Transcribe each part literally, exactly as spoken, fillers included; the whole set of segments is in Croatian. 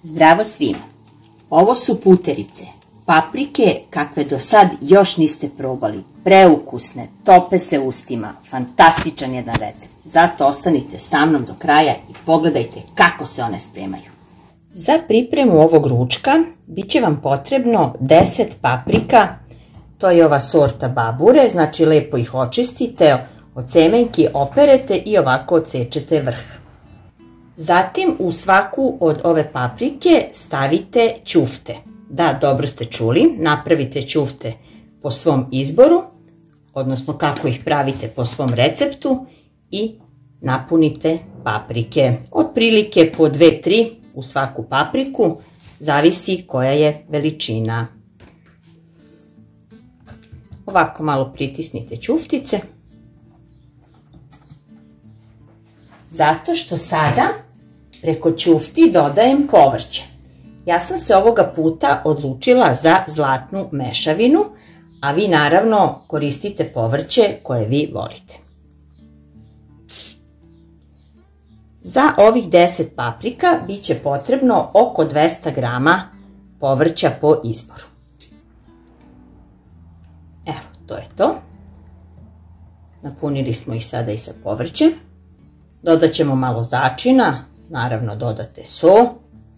Zdravo svima! Ovo su puterice, paprike kakve do sad još niste probali. Preukusne, tope se ustima, fantastičan jedan recept. Zato ostanite sa mnom do kraja i pogledajte kako se one spremaju. Za pripremu ovog ručka bit će vam potrebno deset paprika. To je ova sorta babure, znači lepo ih očistite, od semenki operete i ovako odsečete vrh. Zatim u svaku od ove paprike stavite ćufte. Da, dobro ste čuli, napravite ćufte po svom izboru, odnosno kako ih pravite po svom receptu i napunite paprike. Otprilike po dve tri u svaku papriku, zavisi koja je veličina. Ovako malo pritisnite ćuftice. Zato što sada preko ćufti dodajem povrće. Ja sam se ovoga puta odlučila za zlatnu mešavinu, a vi naravno koristite povrće koje vi volite. Za ovih deset paprika bit će potrebno oko dvesta grama povrća po izboru. Evo, to je to. Napunili smo ih sada i sa povrćem. Dodat ćemo malo začina, naravno dodate so.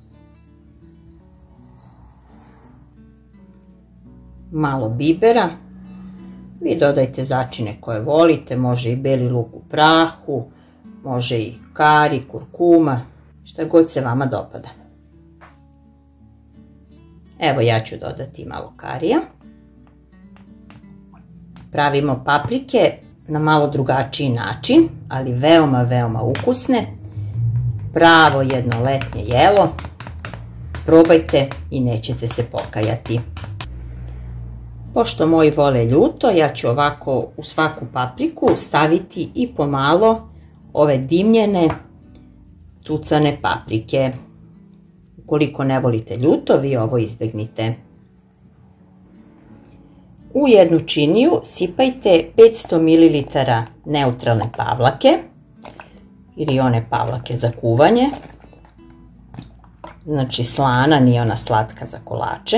Malo bibera. Vi dodajte začine koje volite, može i beli luk u prahu, može i kari, kurkuma, šta god se vama dopada. Evo ja ću dodati malo karija. Pravimo paprike na malo drugačiji način, ali veoma, veoma ukusne. Pravo jedno letnje jelo. Probajte i nećete se pokajati. Pošto moji vole ljuto, ja ću ovako u svaku papriku staviti i pomalo ove dimljene tucane paprike. Ukoliko ne volite ljuto, vi ovo izbegnite. U jednu činiju sipajte petsto mililitara neutralne pavlake ili one pavlake za kuvanje. Znači slana, nije ona slatka za kolače.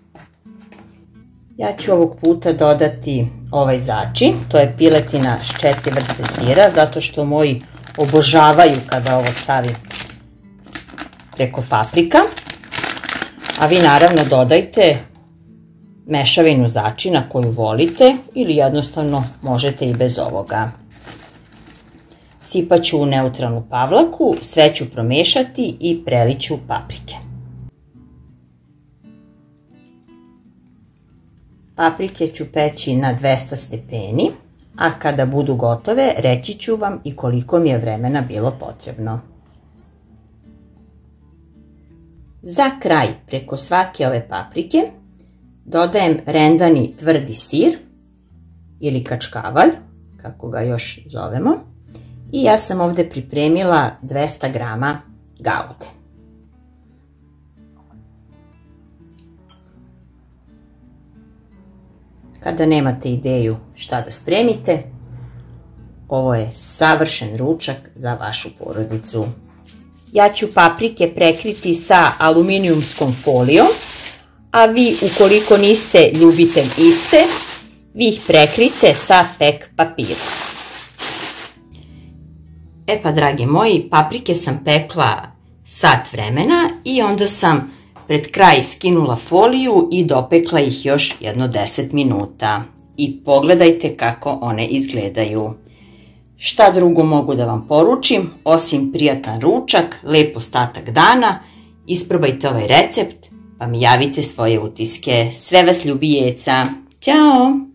Ja ću ovog puta dodati ovaj začin, to je piletina s četiri vrste sira, zato što moji obožavaju kada ovo stavim preko paprika. A vi naravno dodajte mešavinu začina koju volite ili jednostavno možete i bez ovoga. Sipat ću u neutralnu pavlaku, sve ću promešati i prelit ću paprike. Paprike ću peći na dvesta stepeni, a kada budu gotove reći ću vam i koliko mi je vremena bilo potrebno. Za kraj preko svake ove paprike dodajem rendani tvrdi sir ili kačkavalj, kako ga još zovemo, i ja sam ovdje pripremila dvesta grama gaude. Kada nemate ideju šta da spremite, ovo je savršen ručak za vašu porodicu. Ja ću paprike prekriti sa aluminijumskom folijom, a vi ukoliko niste ljubitelj iste, vi ih prekrite sa pek papirom. E pa dragi moji, paprike sam pekla sat vremena i onda sam pred kraj skinula foliju i dopekla ih još jedno deset minuta. I pogledajte kako one izgledaju. Šta drugo mogu da vam poručim, osim prijatan ručak, lep ostatak dana, isprobajte ovaj recept, pa mi javite svoje utiske. Sve vas ljubi Jeca. Ćao!